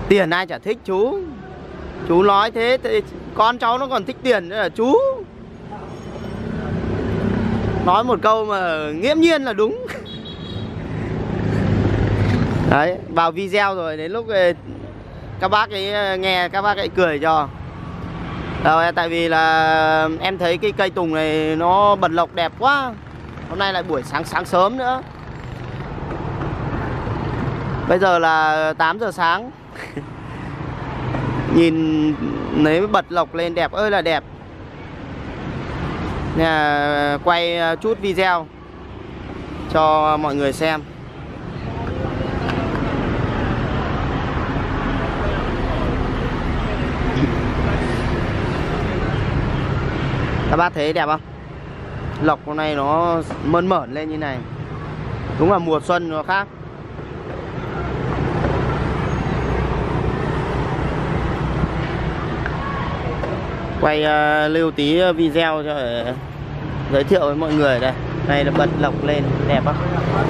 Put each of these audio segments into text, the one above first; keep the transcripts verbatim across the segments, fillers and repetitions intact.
Tiền ai chả thích chú. Chú nói thế thì con cháu nó còn thích tiền nữa là chú. Nói một câu mà nghiễm nhiên là đúng. Đấy, vào video rồi đến lúc các bác ấy nghe các bác ấy cười cho. Rồi, tại vì là em thấy cái cây tùng này nó bật lộc đẹp quá. Hôm nay lại buổi sáng sáng sớm nữa. Bây giờ là tám giờ sáng. Nhìn lấy bật lộc lên đẹp ơi là đẹp. Nên là quay chút video cho mọi người xem. Các bác thấy đẹp không? Lộc hôm nay nó mơn mởn lên như này. Đúng là mùa xuân nó khác. Quay uh, lưu tí video cho để giới thiệu với mọi người đây. Đây là bật lộc lên đẹp không?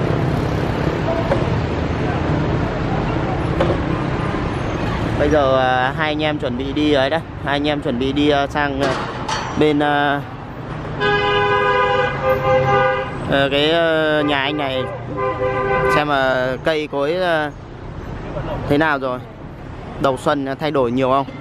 Bây giờ uh, hai anh em chuẩn bị đi ấy đấy. Hai anh em chuẩn bị đi uh, sang uh, bên uh, uh, cái uh, nhà anh này xem mà uh, cây cối uh, thế nào rồi. Đầu xuân thay đổi nhiều không?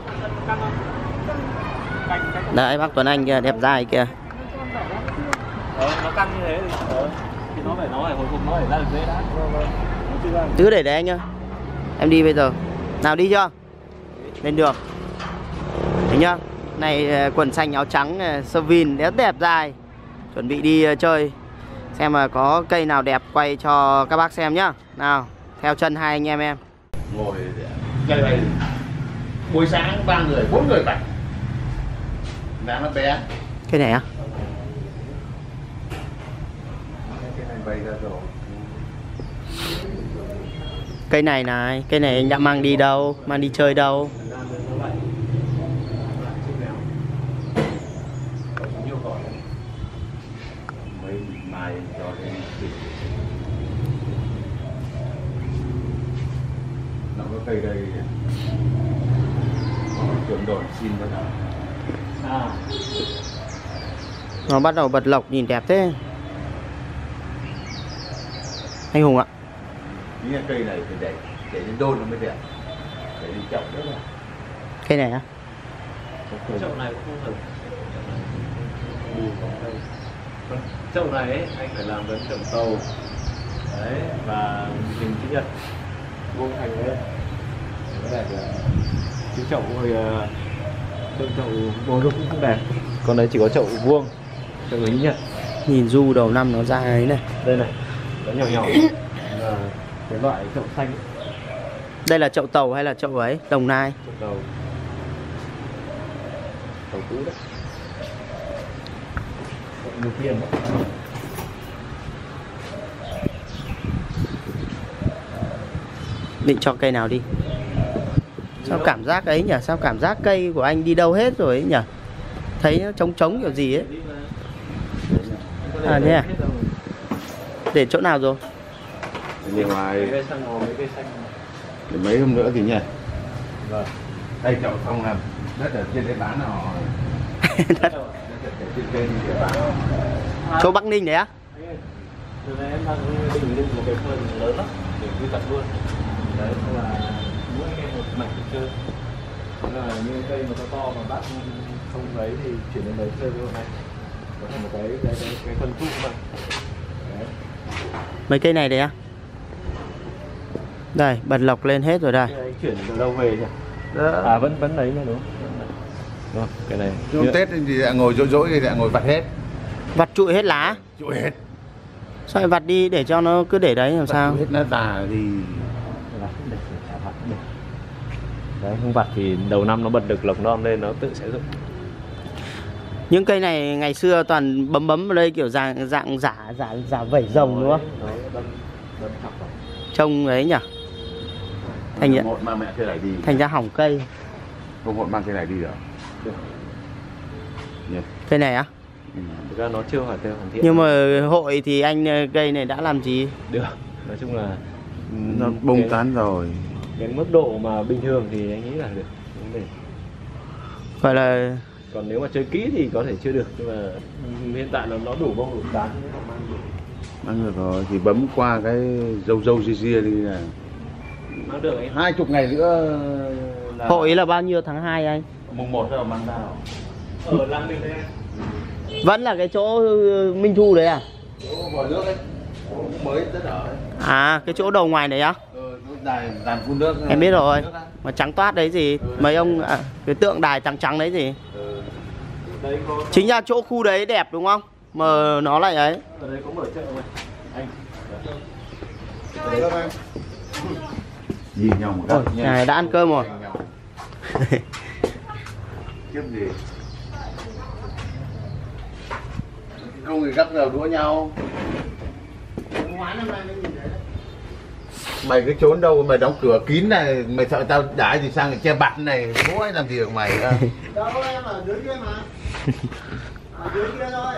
Đấy, bác Tuấn Anh kìa, đẹp dai kìa. Ờ, nó căng như thế thì, ờ, thì nó phải nó phải hồi phục, nó phải ra được dễ đã. Cứ để đấy anh nhá. Em đi bây giờ. Nào đi chưa? Lên đường. Đấy nhá. Này quần xanh áo trắng sơ vin đẹp đẹp dai. Chuẩn bị đi chơi. Xem mà có cây nào đẹp quay cho các bác xem nhá. Nào, theo chân hai anh em em. Ngồi cây này buổi sáng ba người, bốn người bạch. Giá nó bé. Cây này á? Cây này bày ra rồi. Cây này này, cây này anh đã mang đi đâu? Mang đi chơi đâu? Mấy mai cho đến nó có cây đây. Nó chuyển đổi xin bắt đầu. À. Nó bắt đầu bật lộc nhìn đẹp thế. Anh Hùng ạ. Những cây này phải để để lên đôn nó mới đẹp. Để lên chậu đó là. Cây này á? Chậu này cũng không được. Chậu này ấy, anh phải làm đến chậu tàu. Đấy, và hình chữ nhật vuông thành đấy. Cái đẹp là cái chậu rồi chậu chậu bồ đúc cũng không đẹp. Còn đấy chỉ có chậu vuông, chậu hình nhật. Nhìn du đầu năm nó ra ấy này. Đây này, nó nhỏ nhỏ. Là cái loại chậu xanh ấy. Đây là chậu tàu hay là chậu ấy? Đồng Nai. Chậu tàu. Tàu cũ đấy. Chậu nhiều tiền đấy. Định cho cây nào đi? Sao cảm giác ấy nhỉ? Sao cảm giác cây của anh đi đâu hết rồi ấy nhỉ? Thấy nó trống trống kiểu gì ấy. À thế à? Để chỗ nào rồi? Bên ngoài Cây xanh ngồi mấy cây xanh. để mấy hôm nữa thì nhỉ. Vâng. Đây chậu không làm đất ở trên đây bán nó. Đất. Trên đây thì bán. Chỗ Bắc Ninh đấy á? Từ này em đang định định một cái vườn lớn lắm để quy tập luôn. Đấy là mỗi cây một mảnh để chơi. Thế là như cây mà to to mà bác không lấy thì chuyển đến đấy chơi với hôm nay. Có thể một cái cái cái, cái phân thụ mà. Đấy. Mấy cây này đấy á? Đây, bật lộc lên hết rồi đây. Cái này chuyển từ đâu về nhỉ? À vẫn vẫn lấy nha đúng. Đúng, cái này. Lúc Tết thì lại ngồi rỗi rỗi thì lại ngồi vặt hết. Vặt trụi hết lá. Trụi hết. Sao lại vặt đi để cho nó cứ để đấy làm Vặt sao? hết nó già thì đấy, không vặt thì đầu năm nó bật được lộc non lên nó tự sẽ dụng. Những cây này ngày xưa toàn bấm bấm ở đây kiểu dạng dạng giả giả giả vẩy rồng đúng không? Trông ấy nhỉ? Thành ra, một mang mẹ cái này đi. thành ra hỏng cây. Không một mang cái này đi được. Được. Yeah. Cây này á? Ừ. Thực ra nó chưa hoàn thiện hoàn thiện. Nhưng mà hội thì anh cây này đã làm gì? Được. Nói chung là Nó bung tán rồi. cái mức độ mà bình thường thì anh nghĩ là được. Vấn đề. Gọi là Còn nếu mà chơi kỹ thì có thể chưa được, nhưng mà hiện tại là nó đủ bông đủ tán nó mang được. Mang được rồi thì bấm qua cái dâu dâu ria ria đi là Nó được ấy. hai chục ngày nữa là hội là bao nhiêu tháng hai anh? Mùng một là mang đào. Ở làng mình đây. Vẫn là cái chỗ Minh Thu đấy à? chỗ vòi nước ấy, chỗ mới rất ở ấy. À, cái chỗ đầu ngoài đấy á? Ừ, đài đàn phun nước. Em biết rồi. Mà trắng toát đấy gì? Mấy ông à, cái tượng đài trắng trắng đấy gì? Ừ. Đấy có... Chính ra chỗ khu đấy đẹp đúng không? Mà nó lại ấy. Ở đây có mở chợ này. Anh. Ở đây anh. Nhìn nhau một Ôi, nhà này đã ăn cơm rồi. Kiếp gì? Không thì gắt đầu đũa nhau. Mày cứ trốn đâu, mày đóng cửa kín này, mày sợ tao đãi gì sang che bạt này, mỗi làm gì được mày. Đâu em ở dưới kia mà. Ở dưới kia thôi.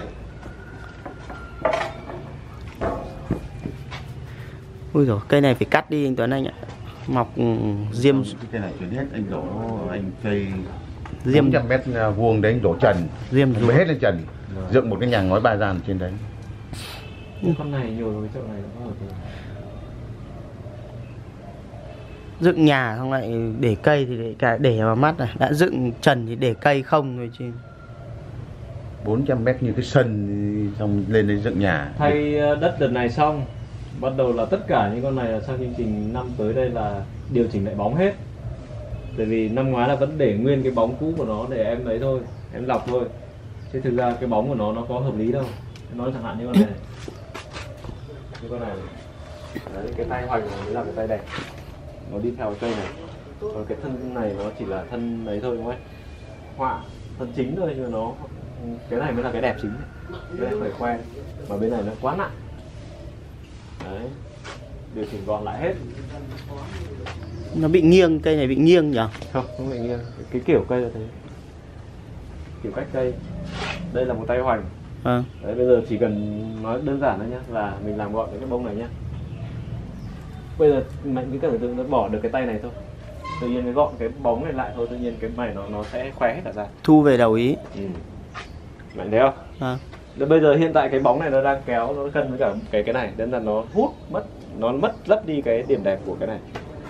Ui dồi, cây này phải cắt đi anh Tuấn anh ạ. Mọc diêm. Cái này chuyển hết anh đổ anh cây Diêm bốn trăm mét vuông đấy anh đổ trần. Diêm anh hết lên trần. Dựng một cái nhà ngói ba gian trên đấy. Con này nhiều rồi, chợ này nó ở từ... Dựng nhà xong lại để cây thì để cả để vào mắt này, đã dựng trần thì để cây không thôi chứ. bốn trăm mét như cái sân xong lên đấy dựng nhà. Thay đất đợt này xong, bắt đầu là tất cả những con này là sang chương trình năm tới đây là điều chỉnh lại bóng hết. Tại vì năm ngoái là vẫn để nguyên cái bóng cũ của nó để em lấy thôi, em lọc thôi. Chứ thực ra cái bóng của nó nó có hợp lý đâu. Nói chẳng hạn như con này, này. Như con này, đấy, cái tay hoành này mới là cái tay đẹp. Nó đi theo cây này. Còn cái thân này nó chỉ là thân đấy thôi đúng không ấy? Họa, thân chính thôi, nhưng mà nó cái này mới là cái đẹp chính. Cái này phải khoe. Mà bên này nó quá nặng. Đấy, điều chỉnh gọn lại hết. Nó bị nghiêng, cây này bị nghiêng nhỉ? Không, không bị nghiêng. Cái, cái kiểu cây là thế. Kiểu cách cây. Đây là một tay hoành. À. Đấy, bây giờ chỉ cần nói đơn giản thôi nhá, là mình làm gọn cái bông này nhá. Bây giờ mạnh cứ tưởng tượng nó bỏ được cái tay này thôi, tự nhiên cái gọn cái bóng này lại thôi, tự nhiên cái mày nó nó sẽ khoe hết cả ra. Thu về đầu ý. Ừ. Mạnh thấy không? À. Bây giờ hiện tại cái bóng này nó đang kéo, nó cân với cả cái cái này, nên là nó hút mất, nó mất rất đi cái điểm đẹp của cái này.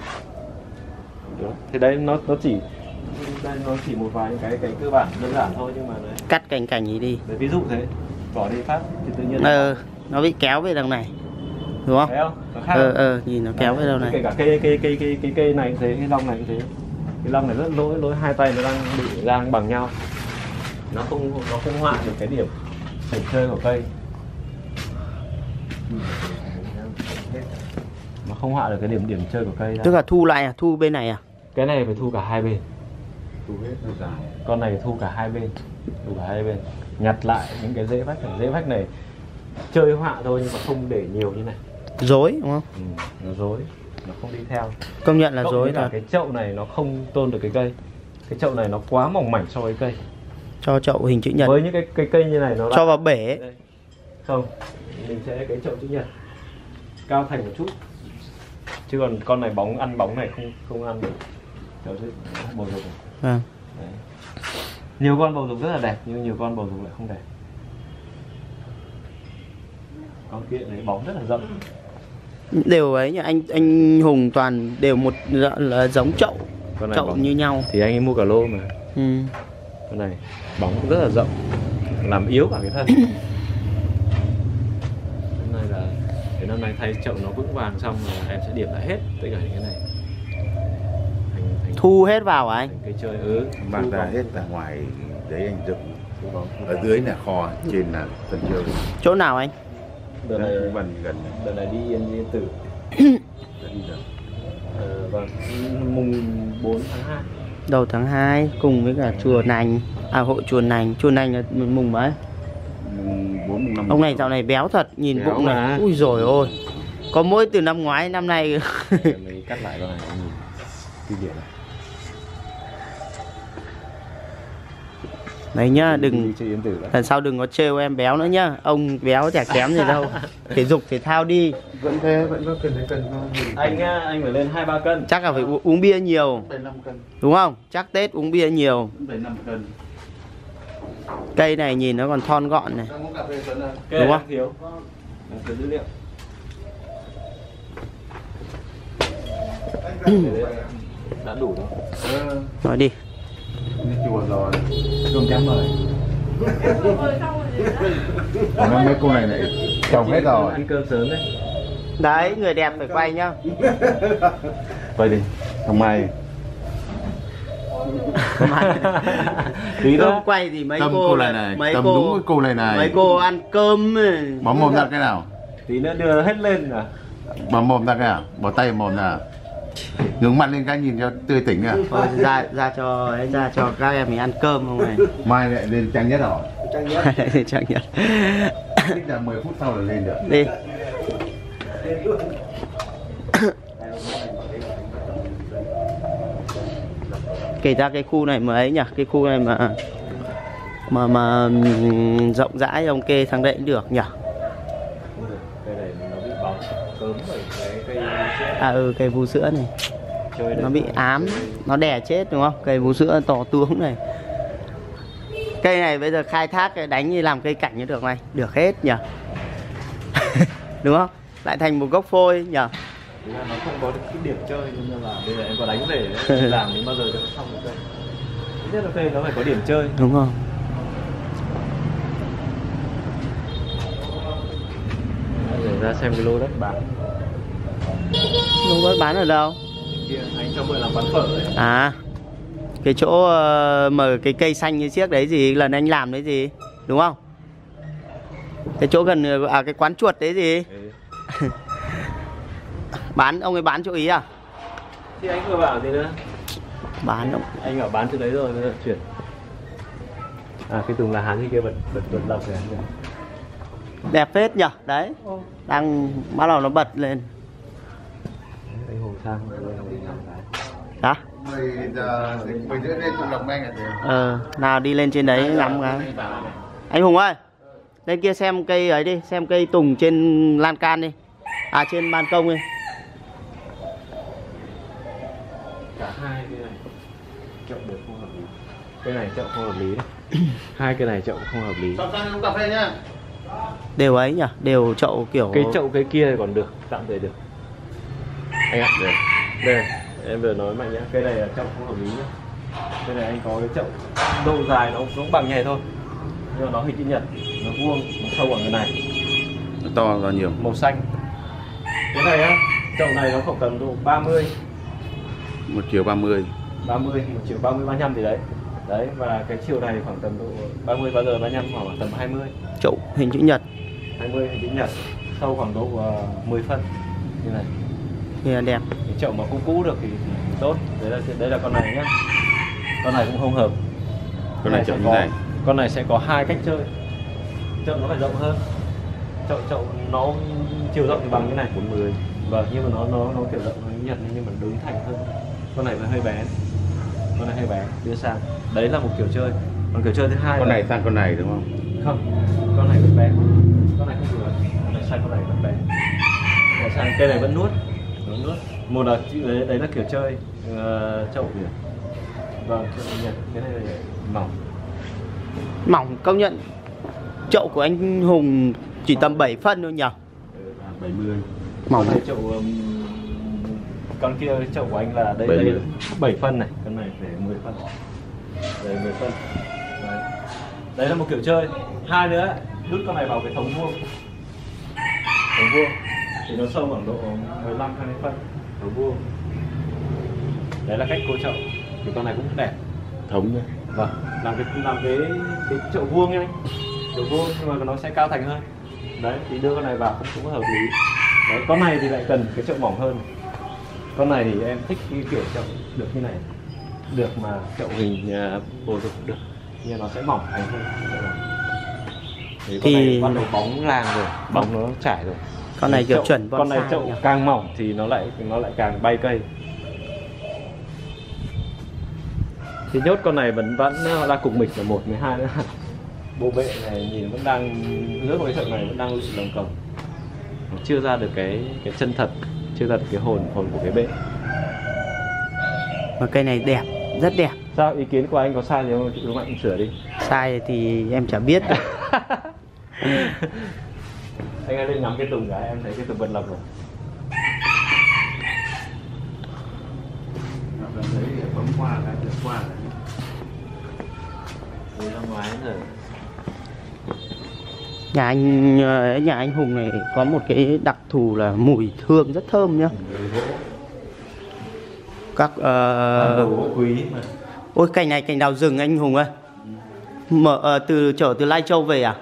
Thì đấy nó nó chỉ đây nó chỉ một vài cái cái cơ bản đơn giản thôi, nhưng mà đấy. Cắt cành cành ý đi. Đấy, ví dụ thế, bỏ đi phát thì tự nhiên. Ờ, nó bị kéo về đằng này, đúng không? Thấy không? Nó khác. Ờ ờ, nhìn nó kéo về đâu Kể này. cả cây cây cây cây cái cây này cũng thế, cái lông này cũng thế. Cái lông này rất lỗi lỗi hai tay nó đang bị đang bằng nhau. Nó không nó không họa được cái điểm điểm chơi của cây. Nó không họa được cái điểm điểm chơi của cây. Tức là thu lại à, thu bên này à? Cái này phải thu cả hai bên. Thu hết nó dài. Con này thu cả hai bên, thu cả hai bên. Nhặt lại những cái rễ vách này, rễ vách này chơi họa thôi nhưng mà không để nhiều như này. Rối đúng không? Ừ, nó rối, nó không đi theo. Công nhận là Cộng rối với cả là cái chậu này nó không tôn được cái cây. Cái chậu này nó quá mỏng mảnh so với cây. cho chậu hình chữ nhật. Với những cái cái cây như này nó cho vào bể. đây. Không, mình sẽ cái chậu chữ nhật cao thành một chút. Chứ còn con này bóng ăn bóng này không không ăn được. Chậu chữ bầu dục. Vâng. Đấy. Nhiều con bầu dục rất là đẹp nhưng nhiều con bầu dục lại không đẹp. Con kia đấy bóng rất là rộng. Đều ấy nhỉ, anh anh Hùng toàn đều một là giống chậu. Con này Chậu bóng như nhau. thì anh ấy mua cả lô mà. Ừ. Con này bóng rất là rộng, làm yếu cả cái thân. Cái này là cái năm nay thay chậu nó vững vàng xong rồi em sẽ điểm lại hết tất cả những cái này. Thành, thành, Thu hết vào à anh? thành cây chơi ừ. Mang ra hết ra ngoài đấy anh dựng. Ở dưới là kho, trên là sân chơi. Chỗ nào anh? Đợt này gần gần đợt này đi Yên Yên Tử. đi rồi. Ờ, vâng, mùng bốn tháng hai. Đầu tháng hai cùng với cả chùa Nành. À hội chùa Nành, chùa Nành là mùng mấy? Mùng bốn mùng năm. Ông này dạo này béo thật, nhìn Béo bụng mà. này. Ui rồi ôi. Có mỗi từ năm ngoái năm nay. Mình cắt lại con này nhìn kinh điển này. Đấy nhá, đừng chơi yến tử lần sau đừng có trêu em béo nữa nhá. Ông béo chả kém gì đâu. Thể dục thể thao đi. Vẫn thế, vẫn có cần phải cần Anh á, anh phải lên hai ba cân. Chắc là phải u- uống bia nhiều. phải năm cân. Đúng không? Chắc Tết uống bia nhiều. Phải năm cân. Cây này nhìn nó còn thon gọn này. Đang uống cà phê Tuấn ơi. Cái Đúng này không? đang thiếu. Đang thiếu dữ liệu. Đã đủ rồi. Ờ, Nói đi. đi chùa rồi. Không dám mời. Còn mấy cô này này chồng hết rồi. Ăn cơm sớm đấy. Đấy, người đẹp phải quay nhá. Quay đi. Không may. Tí cơm quay thì mấy Cầm cô, cô này này, mấy cầm cô đúng cái cô này này. mấy cô ăn cơm ấy. Bấm mồm ra cái nào? Tí nữa đưa hết lên à. Bấm mồm ra cái nào? Bỏ tay vào mồm nào? Nghướng mặt lên cái nhìn cho tươi tỉnh à? Thôi ra ra cho ấy, ra cho các em mình ăn cơm không này. Mai lại lên trang nhất rồi. Chẳng nhận. Thích là mười phút sau là lên được. Đi. Kể ra cái khu này mà ấy nhỉ, cái khu này mà mà mà ừm, rộng rãi ông kê thằng đấy cũng được nhỉ. Cây này nó bị bóng cớm bởi cái cây sữa. À ừ, cây vú sữa này Chơi nó bị ám, nó đẻ chết đúng không? Cây vú sữa to tướng này. Cây này bây giờ khai thác đánh như làm cây cảnh như được này, được hết nhỉ. Đúng không? Lại thành một gốc phôi nhỉ. nó không có được cái điểm chơi nên là bây giờ em có đánh về ấy, làm đến bao giờ cho nó xong được cây. Thứ nhất là cây nó phải có điểm chơi. Đúng không? Để ra xem cái lô đất bán. Không có bán ở đâu? Kia anh cho mượn làm quán phở ấy. À, cái chỗ uh, mở cái cây xanh như chiếc đấy gì lần anh làm đấy gì, đúng không? Cái chỗ gần à cái quán chuột đấy gì? Ừ. Bán ông ấy bán chỗ Ý à? Thì anh vừa bảo gì nữa? Bán đâu? Anh bảo bán chỗ đấy rồi bây giờ chuyển. À cái Tùng là hắn thì kia bật bật bật đọc rồi. Đẹp phết nhở? Đấy. Đang bắt đầu nó bật lên. Anh Hùng sang Đó. mười giờ mười rưỡi lên Trung Lộc Anh là được. Ờ, nào đi lên trên đấy ngắm cái. Anh Hùng ơi, lên kia xem cây ấy đi, xem cây tùng trên lan can đi. À trên ban công đi. cả hai cái này chậu đều không hợp lý. Cái này chậu không hợp lý đấy. Hai cái này chậu không hợp lý. Xong sang uống cà phê nhá. Đều ấy nhỉ, đều chậu kiểu Cái chậu cái kia còn được, tạm thời được. Anh ạ, đây, đây, em vừa nói mạnh nhá, cái này là chậu không hợp lý nhá. Cái này anh có cái chậu độ dài nó cũng bằng nhẹ thôi, nhưng mà nó hình chữ nhật, nó vuông, nó sâu bằng cái này, Nó to ra nhiều. màu xanh. Cái này á, chậu này nó khoảng tầm độ ba mươi, Một chiều ba mươi. ba mươi, một chiều ba mươi, ba mươi lăm gì đấy. Đấy, và cái chiều này khoảng tầm độ ba mươi, bao giờ ba mươi lăm khoảng tầm hai mươi. chậu hình chữ nhật. hai mươi hình chữ nhật, sâu khoảng độ uh, mười phân như này. Thì là đẹp. Cái chậu mà cũ cũ được thì, thì tốt. Đấy là đấy là con này nhá. Con này cũng không hợp. Con này chậu sẽ như có, này. con này sẽ có hai cách chơi. Chậu nó phải rộng hơn. Chậu chậu nó chiều rộng thì bằng cái này bốn mươi. Vâng, nhưng mà nó nó nó kiểu rộng như nhật nhưng mà đứng thành hơn. Con này phải hơi bé. Con này hơi bé, đưa sang. Đấy là một kiểu chơi. Còn kiểu chơi thứ hai Con là... này sang con này đúng không? Không, con này vẫn bé. Con này không vừa. Con này sang con này vẫn bé. Còn sang cây này vẫn nuốt. Nó nuốt. Một là đấy, đấy là kiểu chơi uh, chậu biển. Vâng, chậu nhật. Cái này là mỏng. Mỏng công nhận. Chậu của anh Hùng chỉ tầm bảy phân thôi nhỉ? bảy mươi. Mỏng. Con này chậu um, con kia chậu của anh là đây đây bảy phân này, con này phải mười phân. Đây mười phân. Đấy. Đấy là một kiểu chơi. Hai nữa, đút con này vào cái thùng vuông. Thùng vuông thì nó sâu khoảng độ mười lăm hai mươi phân. Thùng vuông. Đấy là cách cô chậu. Thì con này cũng đẹp. Thống nhá. Vâng, làm cái làm cái cái chậu vuông nha anh. Chậu vuông nhưng mà nó sẽ cao thành hơn. Đấy, thì đưa con này vào cũng cũng hợp lý. Đấy, con này thì lại cần cái chậu mỏng hơn. Con này thì em thích cái kiểu chậu được như này. Được mà chậu hình uh, bồ dục được. Nhưng nó sẽ mỏng thành hơn. Đấy, con Thì- này bắt đầu bóng làng rồi, bóng nó trải rồi. Con này kiểu Chậu- chuẩn con này bonsai chậu nhỉ? càng mỏng thì nó lại nó lại càng bay cây. Thì nhốt con này vẫn vẫn đang cục mịch là một, với hai nữa bộ bệ này nhìn vẫn đang rớt vào cái trận này vẫn đang lụi lòng còng, chưa ra được cái cái chân thật, chưa ra được cái hồn hồn của cái bệ. Mà cây này đẹp, rất đẹp. Sao, ý kiến của anh có sai gì không? Chị Đúng Mạnh sửa đi. Sai thì em chả biết. Anh ơi lên ngắm cái tùng cái em thấy cái tùng bật lọc rồi. Đấy bấm qua cái được qua cái. Đi ra ngoài rồi. Nhà anh ờ, nhà anh Hùng này có một cái đặc thù là mùi hương rất thơm nhá. Các uh... đồ quý mà. Ôi cành này cành đào rừng anh Hùng ơi. Mở uh, từ chở từ Lai Châu về à?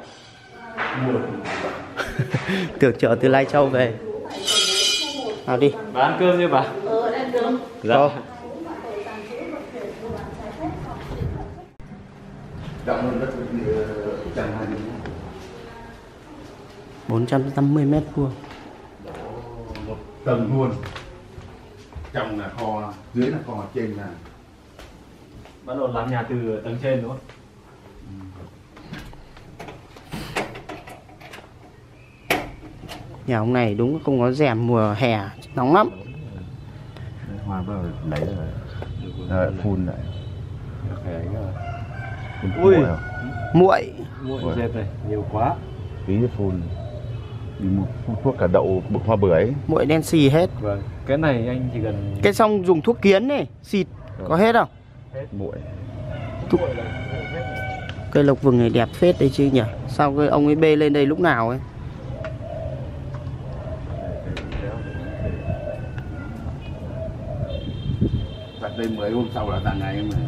Tưởng chở từ Lai Châu về. Nào đi. Bà ăn cơm chưa bà? Ờ, ăn cơm. Dạ. Ờ. Rộng hơn đất chẳng hạn bốn trăm năm mươi mét vuông. một tầng luôn. Trong là kho, dưới là kho, trên là Bắt đầu làm nhà từ tầng trên đúng không? Nhà ông này đúng không có rèm, mùa hè nóng lắm. hoa vào lấy rồi. Rồi phun lại. Cái Ui. Muội. Muội dẹp này, nhiều quá. Tí phun. Đi mua phun thuốc cả đậu bực hoa bưởi ấy. Muội đen xì hết. Vâng. Cái này anh chỉ cần Cái xong dùng thuốc kiến này, xịt có hết không? hết Muội. Thuốc... Cây lộc vừng này đẹp phết đấy chứ nhỉ. Sao cái ông ấy bê lên đây lúc nào ấy? Đặt đây mới hôm sau là tặng ngày mà.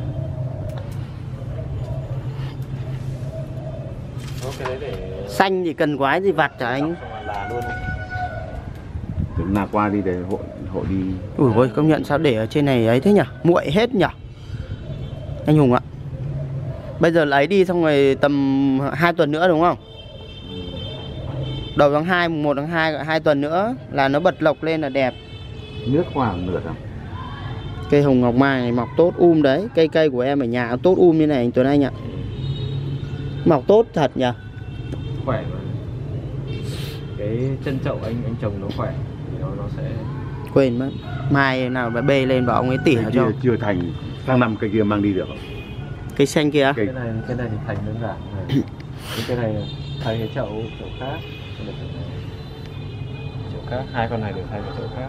cái đấy để Xanh thì cần quái gì vặt hả anh? là luôn. Đừng nào qua đi để hộ hộ đi. Ui ôi, công nhận sao để ở trên này ấy thế nhỉ? Muội hết nhỉ? Anh Hùng ạ. Bây giờ lấy đi xong rồi tầm hai tuần nữa đúng không? Đầu tháng hai, mùng một tháng hai, hai tuần nữa là nó bật lộc lên là đẹp. Nước khoảng nửa năm. Cây hồng ngọc mai này mọc tốt um đấy. Cây cây của em ở nhà tốt um như này anh Tuấn Anh ạ. Mọc tốt thật nhỉ? Khỏe mà. Cái chân chậu anh anh trồng nó khỏe thì nó nó sẽ Quên mất. Mai nào mà bê lên bảo ông ấy tỉa Cây cho. kia chưa thành. Sang năm cây kia mang đi được. Cây xanh kia. Cây cái này cái này thì thành đơn giản này. cái này thay cái chậu chậu khác, cái này chậu này. Chậu khác, hai con này được thay cái chậu khác.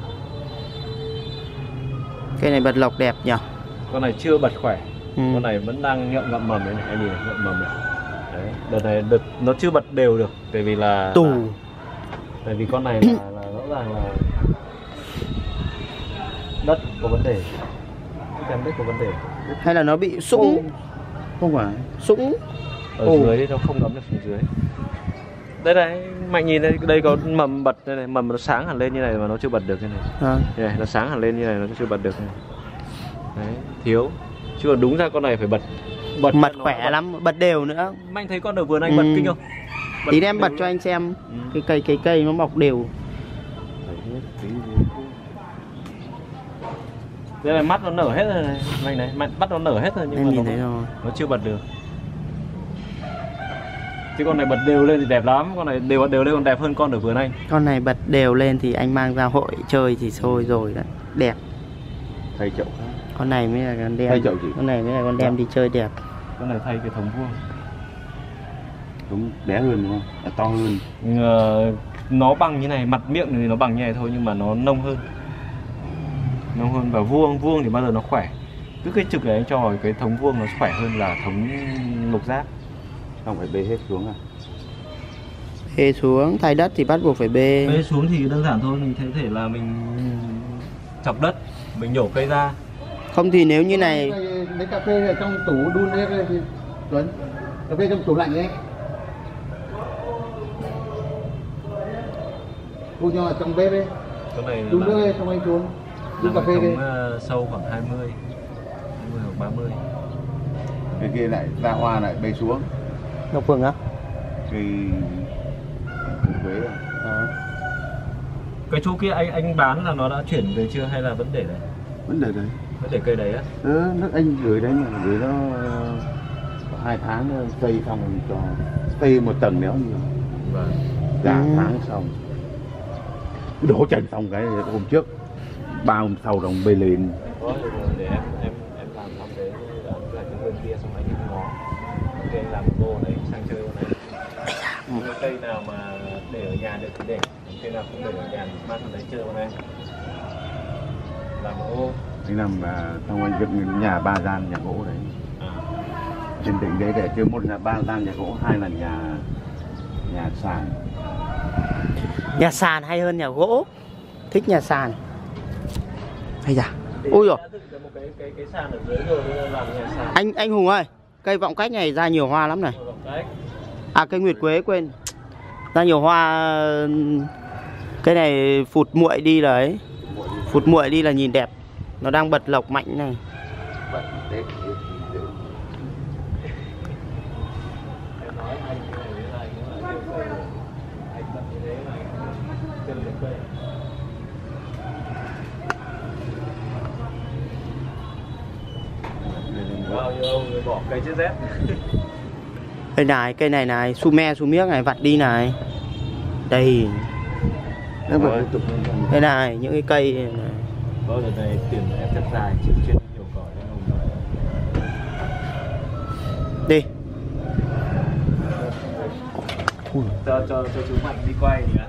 Cây này bật lộc đẹp nhỉ? Con này chưa bật khỏe. Ừ. Con này vẫn đang ngậm ngậm mầm đấy này, anh nhìn này, ngậm mầm này. Đấy, đợt này đợt nó chưa bật đều được, tại vì là Tù. là, tại vì con này là, là rõ ràng là đất có vấn đề, xem đất có vấn đề. Hay là nó bị sũng? không phải. Sũng. Ở Ồ. dưới nó không ngấm được xuống dưới. Đây này, Mạnh nhìn đây, đây có mầm bật đây này, mầm nó sáng hẳn lên như này mà nó chưa bật được như này. À. Đây này, nó sáng hẳn lên như này nó chưa bật được này. Đấy, thiếu. Chứ còn đúng ra con này phải bật bật Mật cho nó khỏe bật. lắm, bật đều nữa. Mạnh thấy con ở vườn anh Ừ. bật kinh không? Bật Tí em bật đều cho luôn. anh xem. Ừ. Cái cây cái cây nó mọc đều. Đây này, mắt nó nở hết rồi này, Mạnh này, Mạnh bắt nó nở hết rồi nhưng Em mà nhìn nó, thấy rồi. nó chưa bật được. Chứ con này bật đều lên thì đẹp lắm, con này đều đều lên còn đẹp hơn con ở vườn anh. Con này bật đều lên thì anh mang ra hội chơi thì thôi rồi đấy. Đẹp. Thay chậu khác. Con này mới là con đem. Thay chậu gì? Con này mới là con đem đi chơi đẹp. Con này thay cái thống vuông. Đúng bé hơn đúng không? À, to hơn. Ờ, nó bằng như này, mặt miệng thì nó bằng như này thôi nhưng mà nó nông hơn. Nông hơn và vuông, vuông thì bao giờ nó khỏe. Cứ cái trực này anh cho vào cái thống vuông nó khỏe hơn là thống lục giác. Không phải bê hết xuống à? Bê xuống, thay đất thì bắt buộc phải bê. Bê xuống thì đơn giản thôi, mình thấy thể là mình chọc đất, mình nhổ cây ra. Không thì nếu như này lấy cà phê ở trong tủ đun đấy thì Tuấn, cà phê trong tủ lạnh ấy, đun cho ở trong bếp ấy, Cái này đun làm- nước ấy, xong anh xuống đun làm cà phê cái đi. thống, ờ, sâu khoảng hai mươi, hai mươi hoặc ba mươi. Cái kia lại ra hoa lại bê xuống. Ngọc Vừng á? Cây quế à? Ờ. Cái chỗ kia anh anh bán là nó đã chuyển về chưa hay là vẫn để đấy? Vấn đề đấy. Nó để cây đấy á? Ừ, nước anh gửi đấy mà gửi nó có hai tháng nữa, xây xong rồi cho xây một tầng nếu như Vâng. cả Ừ. tháng xong đổ trần xong cái hôm trước ba hôm sau đồng bê lên. Có thì để em em em làm xong cái ở cái bên kia xong anh đi ngó. Ok, anh làm một bộ này sang chơi bộ này. Những cây nào mà để ở nhà được thì để, cây nào không để ở nhà thì mang sang đấy chơi bộ này. Làm một ô. Anh làm à, xong anh dựng nhà ba gian nhà gỗ đấy. À. Trên đỉnh đấy để chơi một là ba gian nhà gỗ, hai là nhà nhà sàn. Nhà sàn hay hơn nhà gỗ. Thích nhà sàn. Hay da. Ôi rồi. Một cái cái cái sàn ở dưới rồi làm nhà sàn. Anh anh Hùng ơi, cây vọng cách này ra nhiều hoa lắm này. À cây nguyệt quế quên. Ra nhiều hoa. Cái này phụt muội đi là ấy. Phụt muội đi là nhìn đẹp. Nó đang bật lộc mạnh này. Bao nhiêu ông người bỏ cây chết rét. Cây này, cây này này, su me su miếc này, vặt đi này. Đây. Nếu mà Rồi. tiếp tục Đây này, những cái cây này. Bao giờ này tiền em chất dài chịu chuyên nhiều cỏ nên không. Đi. Cho cho cho chú Mạnh đi quay nhỉ.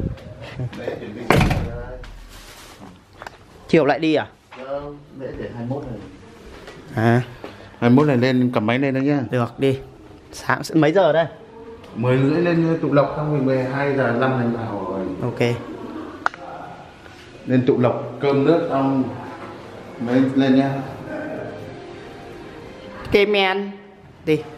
Chiều lại đi à? để để hai mốt này. À, hai mốt này lên cầm máy lên đó nhá. được đi. Sáng mấy giờ đây? Mười rưỡi lên tụ lộc xong rồi mười hai giờ năm thành vào rồi. Ok. Lên tụ lộc cơm nước xong mới lên nha. Cây men. Đi.